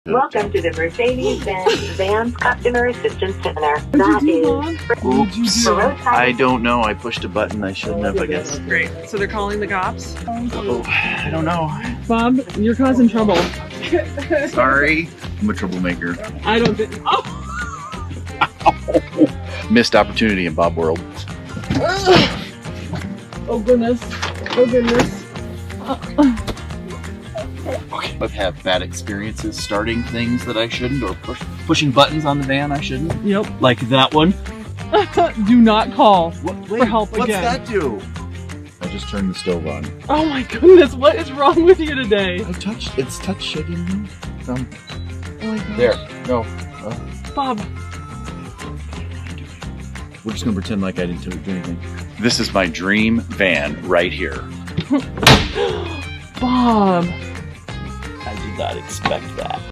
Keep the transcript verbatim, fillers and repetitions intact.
Welcome to the Mercedes-Benz Vans Customer Assistance Center. That is... Oops. I don't know. I pushed a button I shouldn't have, I guess. Great. So they're calling the cops? Oh, I don't know. Bob, you're causing trouble. Sorry. I'm a troublemaker. I don't think... Oh! Missed opportunity in Bob World. Oh, goodness. Oh, goodness. Uh, I've had bad experiences starting things that I shouldn't, or push, pushing buttons on the van I shouldn't. Yep. Like that one. Do not call What, wait, for help what's again. that do? I just turned the stove on. Oh my goodness, what is wrong with you today? I touched, it's touch shaking. Um, Oh my gosh. there, no. Uh, Bob. we're just gonna pretend like I didn't do anything. This is my dream van right here. Bob. I did not expect that.